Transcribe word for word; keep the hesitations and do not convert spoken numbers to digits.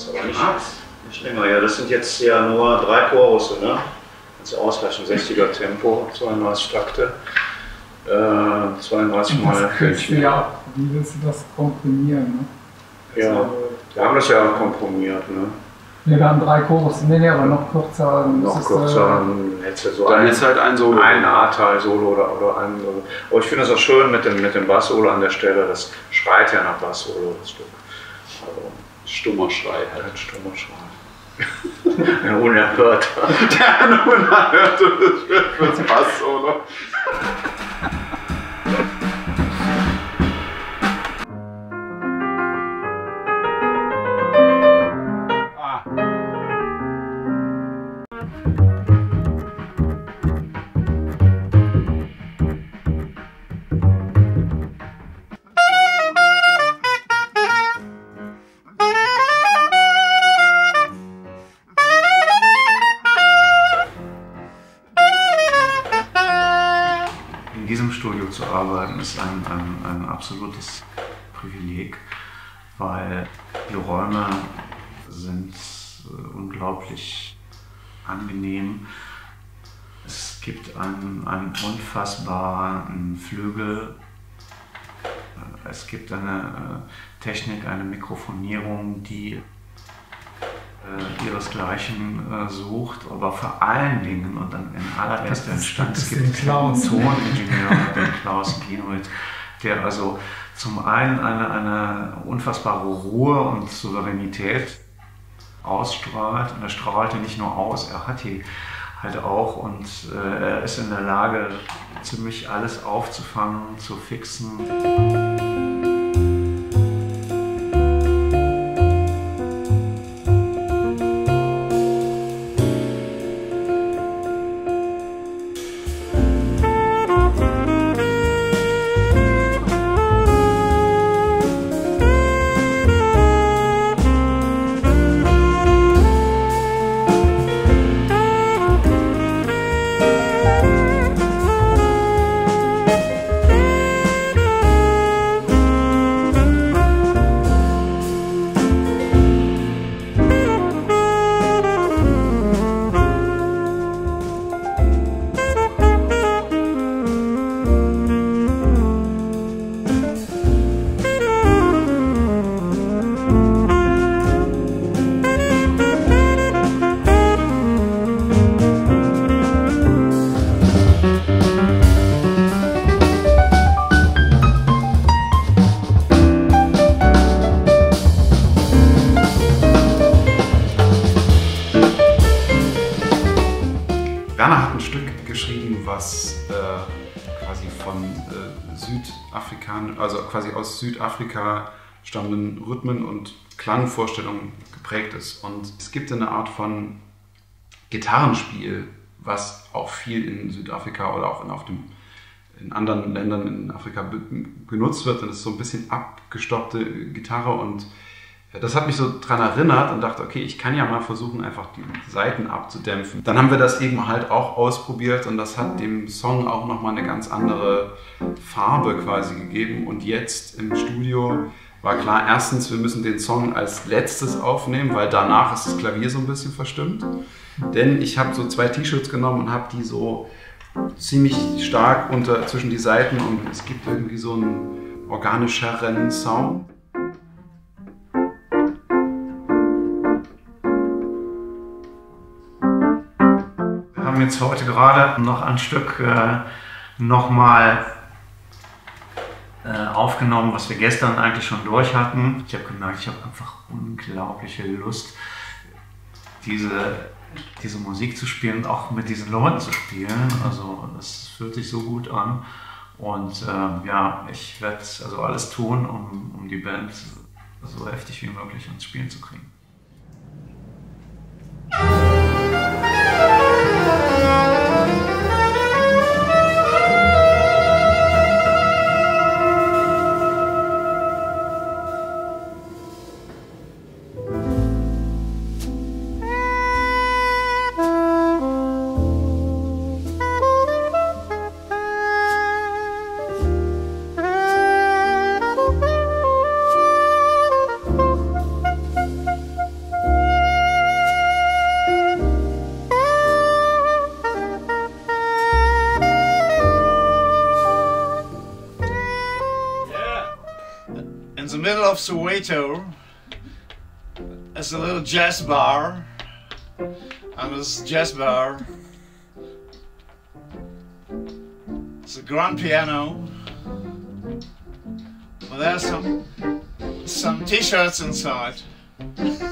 Chorus, aber nicht, nicht länger. Ja, das sind jetzt ja nur drei Chorusse, ne? Kannst du ausgleichen, sechziger Tempo, zweiunddreißig Takte, äh, zweiunddreißig Mal. Ja, wie willst du das komprimieren? Ne? Ja, also, wir haben das ja komprimiert. Ne? Ne, wir haben drei Chorusse, nee, nee, aber noch kürzer. Noch kürzer, dann hättest du so dann ein, ist halt ein Solo. Ein A-Teil-Solo oder, oder ein Solo. Aber ich finde es auch schön mit dem, mit dem Bass-Solo an der Stelle, das schreit ja nach Bass-Solo, das Stück. Also, stummer Schrei halt. Ein stummer Schrei. Ein unerhörter. Der unerhörte Bass-Solo. In diesem Studio zu arbeiten ist ein, ein, ein absolutes Privileg, weil die Räume sind äh, unglaublich angenehm. Es gibt einen, einen unfassbaren Flügel, es gibt eine äh, Technik, eine Mikrofonierung, die äh, ihresgleichen äh, sucht, aber vor allen Dingen und dann in allererster Instanz es gibt es einen Toningenieur, den Klaus Gienold, der also zum einen eine, eine unfassbare Ruhe und Souveränität ausstrahlt, und er strahlt die nicht nur aus, er hat die halt auch, und äh, er ist in der Lage, ziemlich alles aufzufangen, zu fixen. Werner hat ein Stück geschrieben, was äh, quasi von äh, Südafrikan, also quasi aus Südafrika stammenden Rhythmen und Klangvorstellungen geprägt ist. Und es gibt eine Art von Gitarrenspiel, was auch viel in Südafrika oder auch in, auf dem, in anderen Ländern in Afrika be genutzt wird. Und es ist so ein bisschen abgestoppte Gitarre, und das hat mich so dran erinnert und dachte, okay, ich kann ja mal versuchen, einfach die Saiten abzudämpfen. Dann haben wir das eben halt auch ausprobiert, und das hat dem Song auch nochmal eine ganz andere Farbe quasi gegeben. Und jetzt im Studio war klar, erstens, wir müssen den Song als letztes aufnehmen, weil danach ist das Klavier so ein bisschen verstimmt. Denn ich habe so zwei T-Shirts genommen und habe die so ziemlich stark unter, zwischen die Saiten, und es gibt irgendwie so einen organischeren Sound. Wir haben jetzt heute gerade noch ein Stück äh, nochmal äh, aufgenommen, was wir gestern eigentlich schon durch hatten. Ich habe gemerkt, ich habe einfach unglaubliche Lust, diese, diese Musik zu spielen und auch mit diesen Leuten zu spielen. Also das fühlt sich so gut an. Und äh, ja, ich werde also alles tun, um, um die Band so heftig wie möglich ins Spielen zu kriegen. of Soweto is a little jazz bar, and this jazz bar is a grand piano. Well, there's some some t-shirts inside.